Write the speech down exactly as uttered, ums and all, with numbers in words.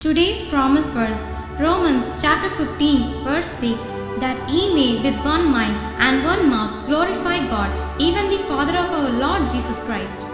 Today's promise verse, Romans chapter fifteen, verse six, that ye may with one mind and one mouth glorify God, even the Father of our Lord Jesus Christ.